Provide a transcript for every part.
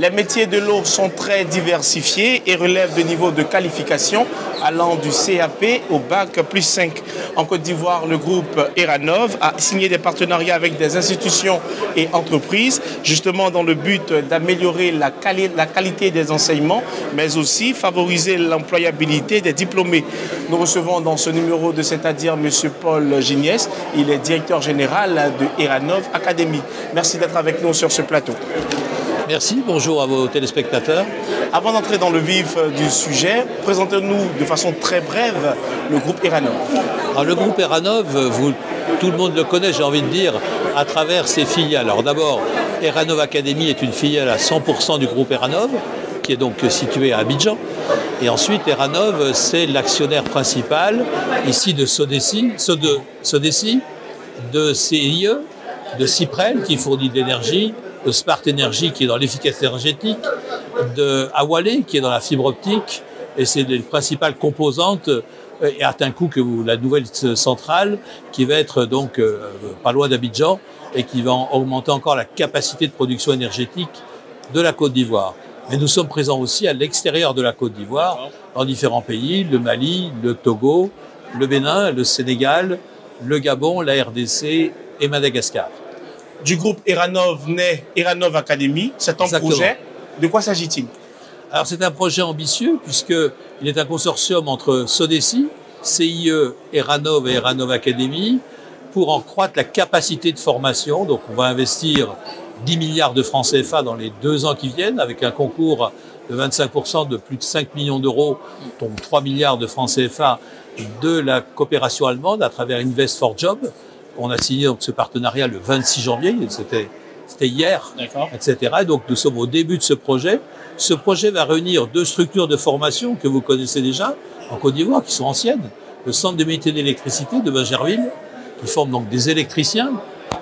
Les métiers de l'eau sont très diversifiés et relèvent de niveaux de qualification allant du CAP au bac plus 5. En Côte d'Ivoire, le groupe Eranov a signé des partenariats avec des institutions et entreprises, justement dans le but d'améliorer la qualité des enseignements, mais aussi favoriser l'employabilité des diplômés. Nous recevons dans ce numéro de C'est-à-dire M. Paul Giniès, il est directeur général de Eranov Academy. Merci d'être avec nous sur ce plateau. Merci, bonjour à vos téléspectateurs. Avant d'entrer dans le vif du sujet, présentez-nous de façon très brève le groupe Eranov. Alors, le groupe Eranov, tout le monde le connaît, j'ai envie de dire, à travers ses filiales. Alors d'abord, Eranov Academy est une filiale à 100% du groupe Eranov, qui est donc situé à Abidjan. Et ensuite, Eranov, c'est l'actionnaire principal ici de Sodeci, de CIE, de Cyprel qui fournit de l'énergie, de Smart Energy qui est dans l'efficacité énergétique, de Awalé qui est dans la fibre optique, et c'est les principales composantes, et Atinkou, la nouvelle centrale, qui va être donc pas loin d'Abidjan, et qui va augmenter encore la capacité de production énergétique de la Côte d'Ivoire. Mais nous sommes présents aussi à l'extérieur de la Côte d'Ivoire, dans différents pays, le Mali, le Togo, le Bénin, le Sénégal, le Gabon, la RDC et Madagascar. Du groupe Eranov naît Eranov Academy, c'est un projet. De quoi s'agit-il? Alors c'est un projet ambitieux puisqu'il est un consortium entre Sodeci, CIE, Eranov et Eranov Academy pour en croître la capacité de formation. Donc on va investir 10 milliards de francs CFA dans les 2 ans qui viennent avec un concours de 25% de plus de 5 millions d'euros, dont 3 milliards de francs CFA de la coopération allemande à travers Invest for Jobs. On a signé donc ce partenariat le 26 janvier, c'était hier, etc. Et donc nous sommes au début de ce projet. Ce projet va réunir 2 structures de formation que vous connaissez déjà en Côte d'Ivoire, qui sont anciennes. Le Centre de métiers d'électricité de Bingerville, qui forme donc des électriciens,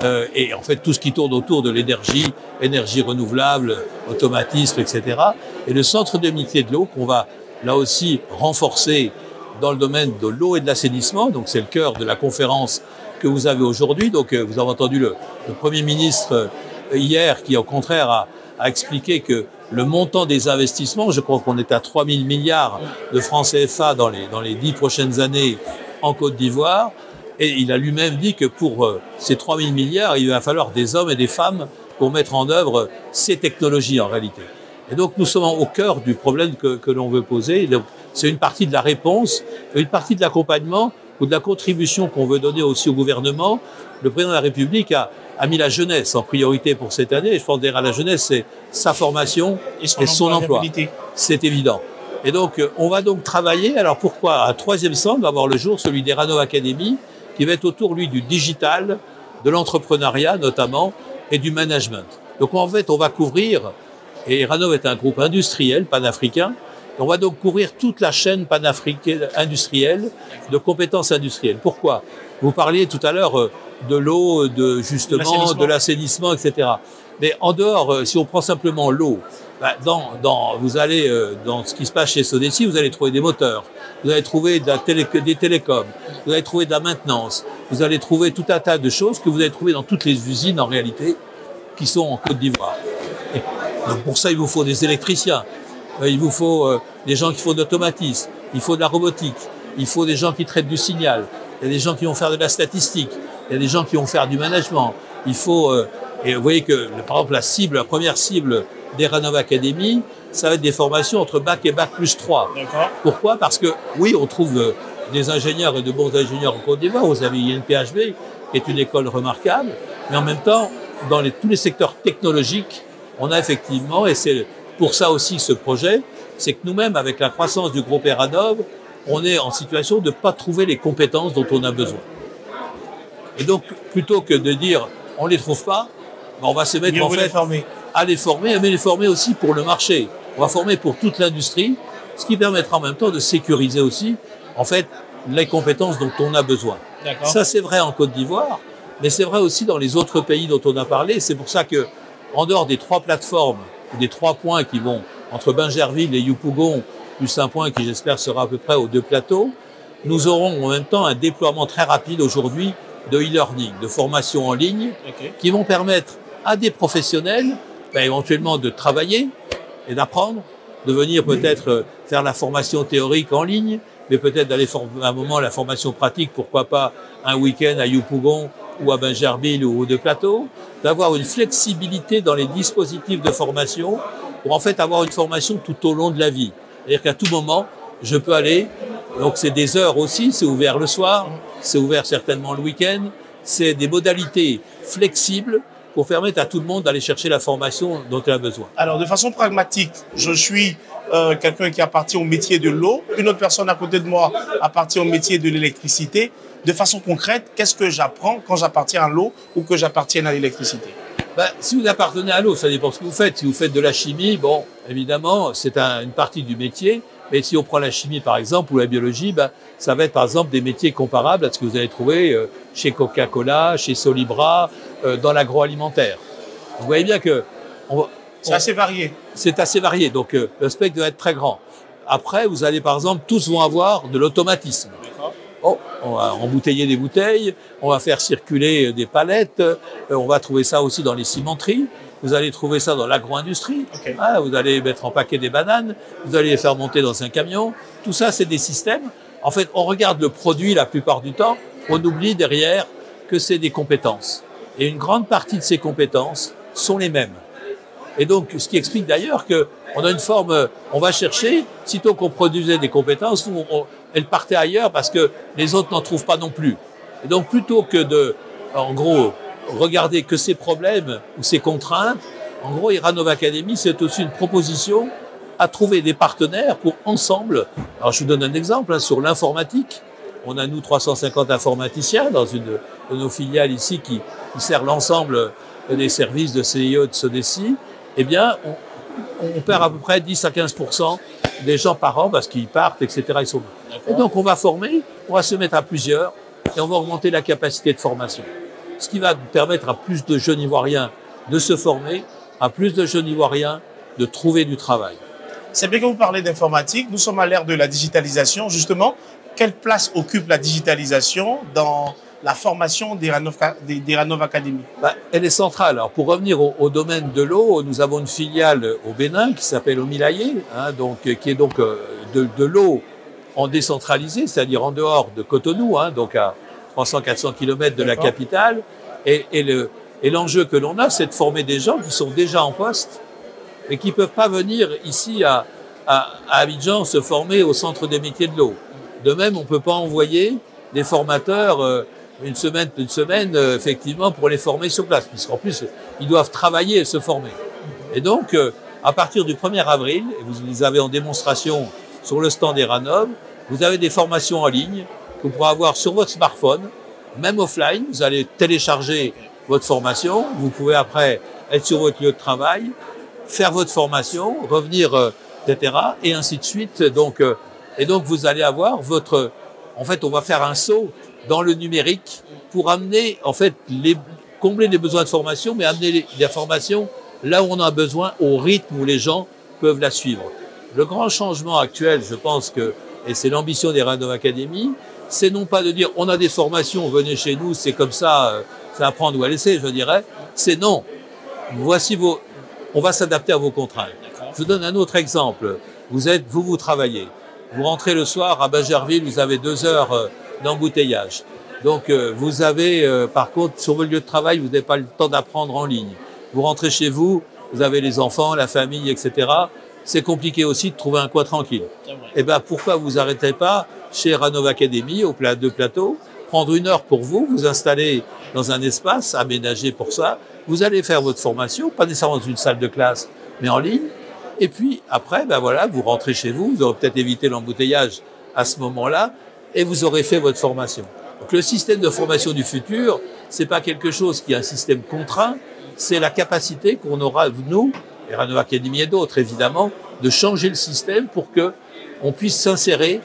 et en fait tout ce qui tourne autour de l'énergie, énergie renouvelable, automatisme, etc. Et le Centre de métiers de l'eau qu'on va là aussi renforcer dans le domaine de l'eau et de l'assainissement. Donc c'est le cœur de la conférence que vous avez aujourd'hui. Donc vous avez entendu le Premier ministre hier qui au contraire a expliqué que le montant des investissements, je crois qu'on est à 3 000 milliards de francs CFA dans les 10 prochaines années en Côte d'Ivoire. Et il a lui-même dit que pour ces 3 000 milliards, il va falloir des hommes et des femmes pour mettre en œuvre ces technologies en réalité. Et donc nous sommes au cœur du problème que l'on veut poser. Donc, c'est une partie de la réponse, une partie de l'accompagnement ou de la contribution qu'on veut donner aussi au gouvernement. Le président de la République a mis la jeunesse en priorité pour cette année. Et je pense derrière la jeunesse, c'est sa formation et son emploi. C'est évident. Et donc, on va donc travailler. Alors pourquoi? Un 3e centre va voir le jour, celui d'Eranov Academy, qui va être autour, lui, du digital, de l'entrepreneuriat notamment, et du management. Donc en fait, on va couvrir, et Eranov est un groupe industriel, panafricain, on va donc couvrir toute la chaîne panafricaine industrielle, de compétences industrielles. Pourquoi? Vous parliez tout à l'heure de l'eau, justement, de l'assainissement, etc. Mais en dehors, si on prend simplement l'eau, vous allez dans ce qui se passe chez Sodeci, vous allez trouver des moteurs, vous allez trouver des télécoms, vous allez trouver de la maintenance, vous allez trouver tout un tas de choses que vous allez trouver dans toutes les usines en réalité qui sont en Côte d'Ivoire. Donc pour ça, il vous faut des électriciens. Il vous faut des gens qui font de l'automatisme, il faut de la robotique, il faut des gens qui traitent du signal, il y a des gens qui vont faire de la statistique, il y a des gens qui vont faire du management. Il faut, et vous voyez que par exemple la première cible d'Eranov Academy, ça va être des formations entre bac et bac plus 3. Pourquoi? Parce que oui, on trouve des ingénieurs et de bons ingénieurs en Côte d'Ivoire. Vous avez INPHB, qui est une école remarquable, mais en même temps, dans tous les secteurs technologiques, on a effectivement, et c'est pour ça aussi ce projet, c'est que nous-mêmes, avec la croissance du groupe Eranov, on est en situation de ne pas trouver les compétences dont on a besoin. Et donc, plutôt que de dire on ne les trouve pas, on va se mettre en fait à les former, mais les former aussi pour le marché. On va former pour toute l'industrie, ce qui permettra en même temps de sécuriser aussi en fait les compétences dont on a besoin. Ça, c'est vrai en Côte d'Ivoire, mais c'est vrai aussi dans les autres pays dont on a parlé. C'est pour ça que, en dehors des 3 plateformes, des 3 points qui vont entre Bingerville et Yopougon, plus un point qui j'espère sera à peu près aux 2 plateaux, nous aurons en même temps un déploiement très rapide aujourd'hui de e-learning, de formation en ligne, qui vont permettre à des professionnels éventuellement de travailler, et d'apprendre, de venir peut-être faire la formation théorique en ligne, mais peut-être d'aller à un moment la formation pratique, pourquoi pas un week-end à Yopougon ou à Bingerville ou de Plateau, d'avoir une flexibilité dans les dispositifs de formation pour en fait avoir une formation tout au long de la vie. C'est-à-dire qu'à tout moment, je peux aller, donc c'est des heures aussi, c'est ouvert le soir, c'est ouvert certainement le week-end, c'est des modalités flexibles pour permettre à tout le monde d'aller chercher la formation dont il a besoin. Alors, de façon pragmatique, je suis quelqu'un qui appartient au métier de l'eau, une autre personne à côté de moi appartient au métier de l'électricité. De façon concrète, qu'est-ce que j'apprends quand j'appartiens à l'eau ou que j'appartienne à l'électricité? Si vous appartenez à l'eau, ça dépend ce que vous faites. Si vous faites de la chimie, bon, évidemment, c'est une partie du métier. Mais si on prend la chimie, par exemple, ou la biologie, ça va être, par exemple, des métiers comparables à ce que vous allez trouver chez Coca-Cola, chez Solibra, dans l'agroalimentaire. Vous voyez bien que... C'est assez varié. C'est assez varié, donc le spectre doit être très grand. Après, vous allez, par exemple, tous vont avoir de l'automatisme. Oh, on va embouteiller des bouteilles, on va faire circuler des palettes, on va trouver ça aussi dans les cimenteries, vous allez trouver ça dans l'agro-industrie, Okay. Vous allez mettre en paquet des bananes, vous allez les faire monter dans un camion, tout ça c'est des systèmes. En fait, on regarde le produit la plupart du temps, on oublie derrière que c'est des compétences. Et une grande partie de ces compétences sont les mêmes. Et donc, ce qui explique d'ailleurs qu'on a une forme, on va chercher, sitôt qu'on produisait des compétences, elles partaient ailleurs parce que les autres n'en trouvent pas non plus. Et donc, plutôt que de, en gros, regarder que ces problèmes ou ces contraintes, en gros, Iranov Academy, c'est aussi une proposition à trouver des partenaires pour ensemble. Alors, je vous donne un exemple, sur l'informatique. On a, nous, 350 informaticiens dans une de nos filiales ici qui sert l'ensemble des services de CIE, de SODECI. Eh bien, on perd à peu près 10 à 15% des gens par an parce qu'ils partent, etc. Ils sont... Et donc, on va former, on va se mettre à plusieurs et on va augmenter la capacité de formation. Ce qui va permettre à plus de jeunes Ivoiriens de se former, à plus de jeunes Ivoiriens de trouver du travail. C'est bien que vous parlez d'informatique. Nous sommes à l'ère de la digitalisation. Justement, quelle place occupe la digitalisation dans la formation d'Iranov Academy? Elle est centrale. Alors, pour revenir au domaine de l'eau, nous avons une filiale au Bénin qui s'appelle Omilaye, qui est donc de l'eau en décentralisé, c'est-à-dire en dehors de Cotonou, donc à 300-400 km de la capitale. Et l'enjeu que l'on a, c'est de former des gens qui sont déjà en poste et qui ne peuvent pas venir ici à Abidjan se former au centre des métiers de l'eau. De même, on ne peut pas envoyer des formateurs une semaine, effectivement, pour les former sur place, puisqu'en plus, ils doivent travailler et se former. Et donc, à partir du 1er avril, et vous les avez en démonstration sur le stand Iranov, vous avez des formations en ligne que vous pourrez avoir sur votre smartphone, même offline. Vous allez télécharger votre formation, vous pouvez après être sur votre lieu de travail, faire votre formation, revenir, etc., et ainsi de suite. Donc, vous allez avoir votre... En fait, on va faire un saut dans le numérique pour amener, en fait, combler les besoins de formation, mais amener la formation là où on a besoin, au rythme où les gens peuvent la suivre. Le grand changement actuel, je pense que, et c'est l'ambition d'Iranov Academy, c'est non pas de dire on a des formations, venez chez nous, c'est comme ça, c'est à prendre ou à laisser, je dirais. C'est non. Voici on va s'adapter à vos contraintes. Je vous donne un autre exemple. Vous travaillez. Vous rentrez le soir à Bingerville, vous avez 2 heures d'embouteillage. Donc, vous avez, par contre, sur votre lieu de travail, vous n'avez pas le temps d'apprendre en ligne. Vous rentrez chez vous, vous avez les enfants, la famille, etc. C'est compliqué aussi de trouver un coin tranquille. Eh bien, pourquoi vous arrêtez pas chez Iranov Academy, au de Plateau, prendre 1 heure pour vous, vous installer dans un espace aménagé pour ça. Vous allez faire votre formation, pas nécessairement dans une salle de classe, mais en ligne. Et puis, après, vous rentrez chez vous, vous aurez peut-être évité l'embouteillage à ce moment-là, et vous aurez fait votre formation. Donc, le système de formation du futur, c'est pas quelque chose qui est un système contraint, c'est la capacité qu'on aura, nous, Iranov Academy et d'autres, évidemment, de changer le système pour que on puisse s'insérer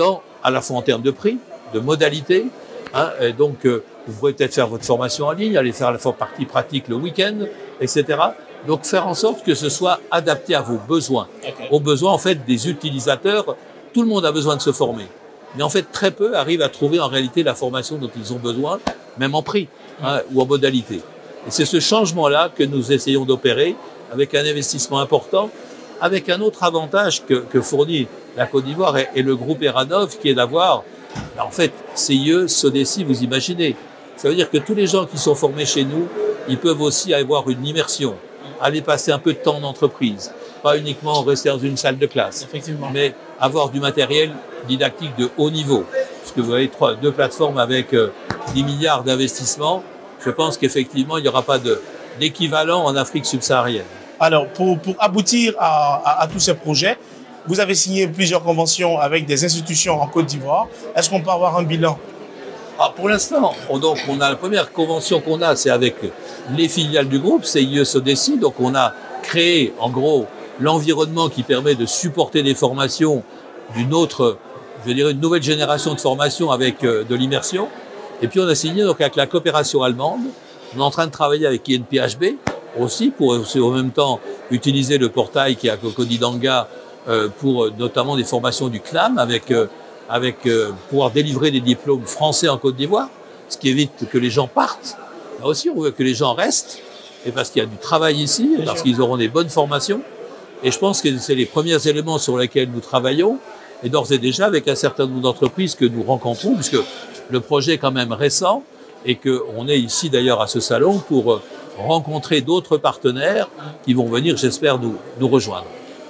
à la fois en termes de prix, de modalités, et donc, vous pourrez peut-être faire votre formation en ligne, aller faire la partie pratique le week-end, etc. Donc, faire en sorte que ce soit adapté à vos besoins, aux besoins, en fait, des utilisateurs. Tout le monde a besoin de se former. Mais en fait, très peu arrivent à trouver en réalité la formation dont ils ont besoin, même en prix ou en modalité. Et c'est ce changement-là que nous essayons d'opérer avec un investissement important avec un autre avantage que fournit la Côte d'Ivoire et le groupe Eranov, qui est d'avoir, en fait, CIE, SODECI, vous imaginez. Ça veut dire que tous les gens qui sont formés chez nous, ils peuvent aussi avoir une immersion, aller passer un peu de temps en entreprise, pas uniquement rester dans une salle de classe, mais avoir du matériel didactique de haut niveau. Parce que vous avez deux plateformes avec 10 milliards d'investissements, je pense qu'effectivement, il n'y aura pas d'équivalent en Afrique subsaharienne. Alors, pour aboutir à tous ces projets, vous avez signé plusieurs conventions avec des institutions en Côte d'Ivoire. Est-ce qu'on peut avoir un bilan? Pour l'instant, on a la première convention qu'on a, c'est avec les filiales du groupe, CIE SODECI. Donc, on a créé, en gros, l'environnement qui permet de supporter des formations d'une autre, je dirais, une nouvelle génération de formation avec de l'immersion. Et puis, on a signé donc avec la coopération allemande. On est en train de travailler avec INPHB aussi pour en même temps utiliser le portail qui est à Cocodidanga pour notamment des formations du CNAM avec pouvoir délivrer des diplômes français en Côte d'Ivoire, ce qui évite que les gens partent. Là aussi, on veut que les gens restent, et parce qu'il y a du travail ici, et parce qu'ils auront des bonnes formations. Et je pense que c'est les premiers éléments sur lesquels nous travaillons, et d'ores et déjà avec un certain nombre d'entreprises que nous rencontrons, puisque le projet est quand même récent, et qu'on est ici d'ailleurs à ce salon pour rencontrer d'autres partenaires qui vont venir, j'espère, nous rejoindre.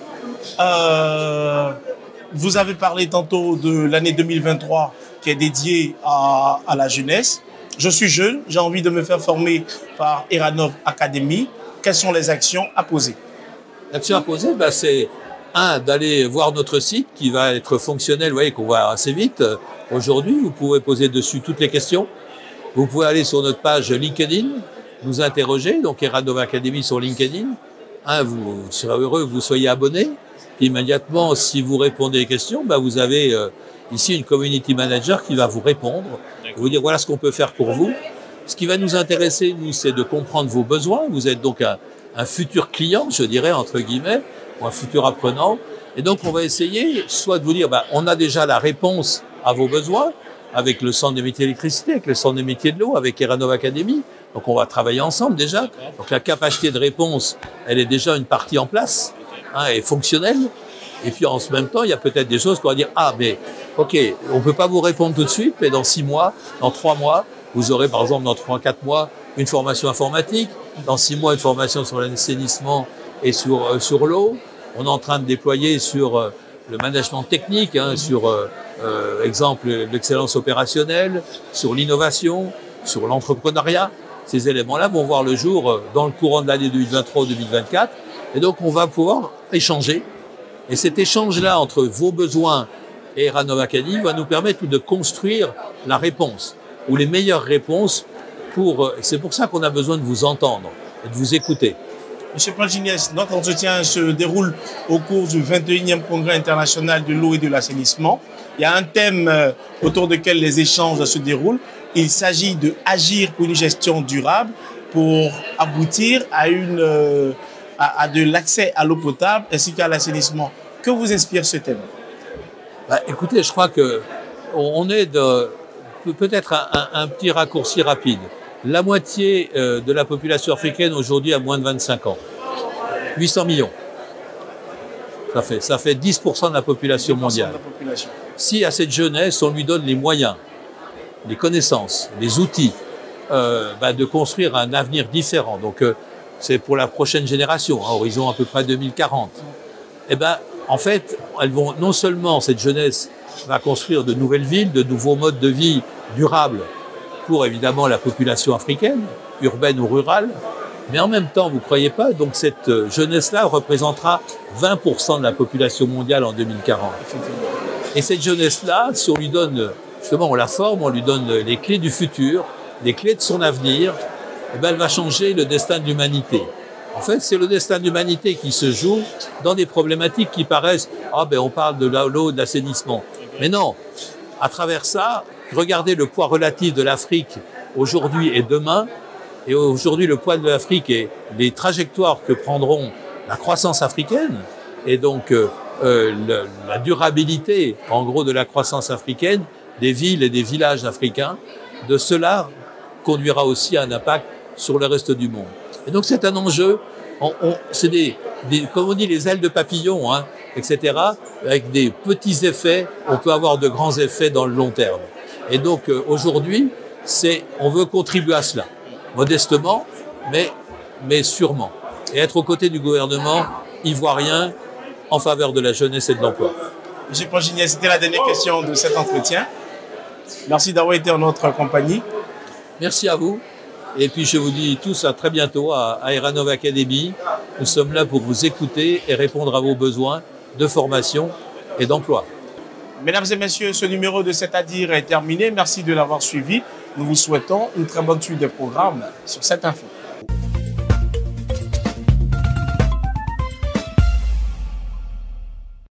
Vous avez parlé tantôt de l'année 2023 qui est dédiée à la jeunesse. Je suis jeune, j'ai envie de me faire former par Eranov Academy. Quelles sont les actions à poser? L'action à poser, c'est d'aller voir notre site qui va être fonctionnel, vous voyez qu'on va assez vite. Aujourd'hui, vous pouvez poser dessus toutes les questions. Vous pouvez aller sur notre page LinkedIn, nous interroger, donc Eranov Academy sur LinkedIn. Vous serez heureux que vous soyez abonné. Immédiatement, si vous répondez aux questions, vous avez ici une community manager qui va vous répondre, vous dire voilà ce qu'on peut faire pour vous. Ce qui va nous intéresser, nous, c'est de comprendre vos besoins. Vous êtes donc un futur client, je dirais, entre guillemets, ou un futur apprenant. Et donc, on va essayer soit de vous dire on a déjà la réponse à vos besoins avec le centre des métiers de l'électricité, avec le centre des métiers de l'eau, avec Eranov Academy. Donc, on va travailler ensemble déjà. Donc, la capacité de réponse, elle est déjà une partie en place. Est fonctionnel. Et puis en même temps, il y a peut-être des choses qu'on va dire mais ok, on peut pas vous répondre tout de suite, mais dans 6 mois, dans 3 mois, vous aurez par exemple dans 3-4 mois une formation informatique, dans 6 mois une formation sur l'assainissement et sur l'eau. On est en train de déployer sur le management technique, sur exemple l'excellence opérationnelle, sur l'innovation, sur l'entrepreneuriat. Ces éléments-là vont voir le jour dans le courant de l'année 2023 ou 2024. Et donc, on va pouvoir échanger. Et cet échange-là entre vos besoins et Eranov Academy va nous permettre de construire la réponse ou les meilleures réponses. C'est pour ça qu'on a besoin de vous entendre et de vous écouter. Monsieur Plantiniès, notre entretien se déroule au cours du 21e Congrès international de l'eau et de l'assainissement. Il y a un thème autour duquel les échanges se déroulent. Il s'agit d'agir pour une gestion durable pour aboutir à de l'accès à l'eau potable ainsi qu'à l'assainissement. Que vous inspire ce thème? Écoutez, je crois que on est peut-être un petit raccourci rapide. La moitié de la population africaine aujourd'hui a moins de 25 ans. 800 millions. Ça fait 10% de la population mondiale. Si à cette jeunesse, on lui donne les moyens, les connaissances, les outils de construire un avenir différent. Donc, c'est pour la prochaine génération, horizon à peu près 2040. En fait, elles vont non seulement, cette jeunesse va construire de nouvelles villes, de nouveaux modes de vie durables pour évidemment la population africaine, urbaine ou rurale, mais en même temps, vous ne croyez pas, donc cette jeunesse-là représentera 20% de la population mondiale en 2040. Et cette jeunesse-là, si on lui donne, justement, on la forme, on lui donne les clés du futur, les clés de son avenir, elle va changer le destin de l'humanité. En fait, c'est le destin de l'humanité qui se joue dans des problématiques qui paraissent « on parle de l'eau, de l'assainissement ». Mais non, à travers ça, regardez le poids relatif de l'Afrique aujourd'hui et demain. Et aujourd'hui, le poids de l'Afrique et les trajectoires que prendront la croissance africaine et donc la durabilité, en gros, de la croissance africaine, des villes et des villages africains, de cela conduira aussi à un impact sur le reste du monde. Et donc c'est un enjeu, c'est des comme on dit, les ailes de papillon, hein, etc. Avec des petits effets, on peut avoir de grands effets dans le long terme. Et donc aujourd'hui, on veut contribuer à cela, modestement, mais sûrement. Et être aux côtés du gouvernement ivoirien en faveur de la jeunesse et de l'emploi. Monsieur Ponginier, c'était la dernière question de cet entretien. Merci d'avoir été en notre compagnie. Merci à vous. Et puis je vous dis tous à très bientôt à Eranov Academy. Nous sommes là pour vous écouter et répondre à vos besoins de formation et d'emploi. Mesdames et messieurs, ce numéro de C'est-à-dire est terminé. Merci de l'avoir suivi. Nous vous souhaitons une très bonne suite de programmes sur cette info.